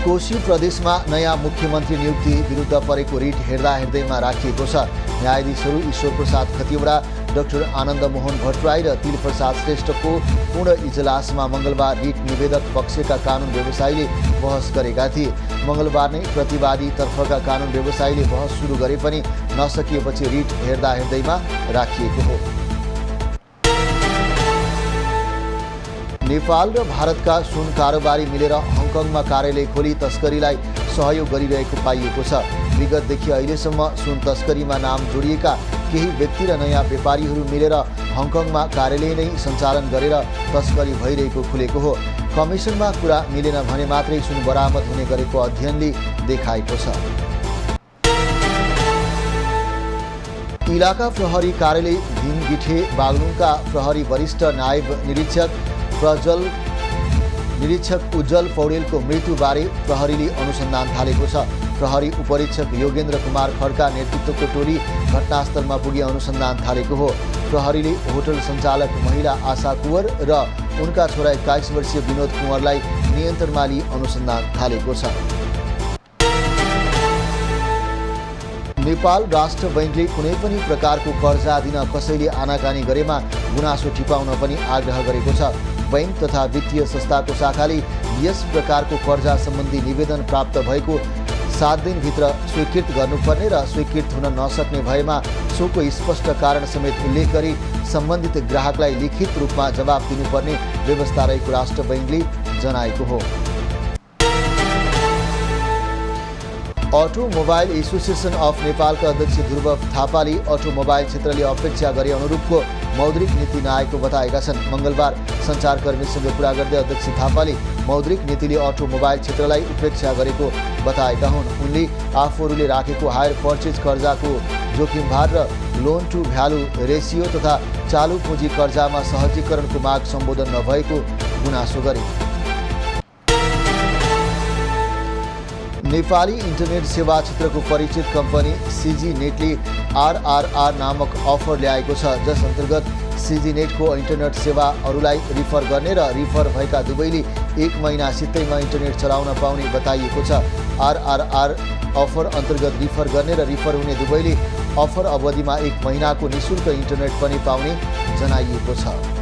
कोशी प्रदेशमा नयाँ मुख्यमन्त्री नियुक्ति विरुद्ध परेको रिट हेर्दैमा राखिएको छ। न्यायाधीशहरू ईश्वर प्रसाद खतिवडा, डाक्टर आनन्द मोहन भट्टराई र तिलप्रसाद श्रेष्ठको पूर्ण इजलासमा मङ्गलबार रिट निवेदक पक्षका कानुन व्यवसायीले बहस गरेका थिए। मङ्गलबार नै प्रतिवादी तर्फका कानुन व्यवसायीले बहस सुरु गरे पनि नसकिएपछि रिट हेर्दैमा राखिएको हो। नेपाल र भारतका सुन कारोबारी मिलेर हङकङमा कार्यालय खोली तस्करीलाई सहयोग गरिरहेको पाइएको छ। विगतदेखि अहिलेसम्म सुन तस्करीमा नाम जोडिएका केही व्यक्ति र नयाँ व्यापारीहरू मिलेर हङकङमा कार्यालय नै सञ्चालन गरेर तस्करी भइरहेको खुलेको हो। कमिसनमा कुरा मिलेन भने मात्रै सुन बरामद हुने गरेको अध्ययनले देखाएको छ। इलाका प्रहरी कार्यालय भीमगिठे बागलुङका प्रहरी वरिष्ठ नायब निरीक्षक उज्जवल पौडेलको मृत्युबारे प्रहरीले अनुसन्धान थालेको छ। प्रहरी उपरीक्षक योगेन्द्र कुमार खड्का नेतृत्वको टोली घटनास्थलमा पुगी अनुसन्धान थालेको हो। प्रहरीले होटल सञ्चालक महिला आशा कुँवर र उनका छोरा 21 वर्षीय विनोद कुँवरलाई नियन्त्रणमा लिई अनुसन्धान थालेको छ। नेपाल राष्ट्र बैंकले कुनै पनि प्रकारको कर्जा दिन कसैले आनाकानी गरेमा गुनासो टिपाउन पनि आग्रह गरेको छ। बैंक तथा वित्तीय संस्थाको शाखाले यस प्रकारको कर्जा सम्बन्धी निवेदन प्राप्त भएको 7 दिनभित्र स्वीकृत गर्नुपर्ने र स्वीकृत हुन नसक्ने भएमा सोको स्पष्ट कारण समेत उल्लेख गरी सम्बन्धित ग्राहकलाई लिखित रूपमा जवाब दिनुपर्ने व्यवस्था रहेको राष्ट्र बैंकले जनाएको हो। अटोमोबाइल एसोसिएसन अफ नेपालका अध्यक्ष ध्रुव थापाले अटोमोबाइल क्षेत्रले अपेक्षा गरे अनुरूपको मौद्रिक नीति नआएको बताएका छन्। मङ्गलबार सञ्चारकर्मीसँग कुरा गर्दै अध्यक्ष थापाले मौद्रिक नीतिले अटोमोबाइल क्षेत्रलाई उपेक्षा गरेको बताएका हुन्। उनले आफूहरूले राखेको हायर पर्चेज कर्जाको जोखिम भार र लोन टु भ्यालु रेसियो तथा चालु पुँजी कर्जामा सहजीकरणको माग सम्बोधन नभएको गुनासो गरे। नेपाली इन्टरनेट सेवा क्षेत्रको परिचित कम्पनी सिजी नेटले आरआरआर नामक अफर ल्याएको छ, जस अन्तर्गत सिजी नेटको इन्टरनेट सेवा अरूलाई रिफर गर्ने र रिफर भएका दुवैले 1 महिना सित्तैमा इन्टरनेट चलाउन पाउने बताइएको छ। आरआरआर अफर अन्तर्गत रिफर गर्ने र रिफर हुने दुवैले अफर अवधिमा 1 महिनाको निःशुल्क इन्टरनेट पनि पाउने जनाइएको छ।